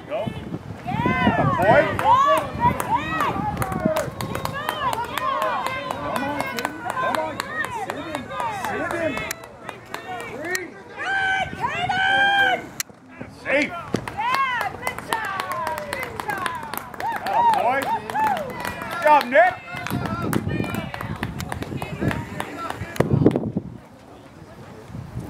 Go. Yeah. Boy. Safe. Yeah, good job. Good job. Boy. Good job, Nick.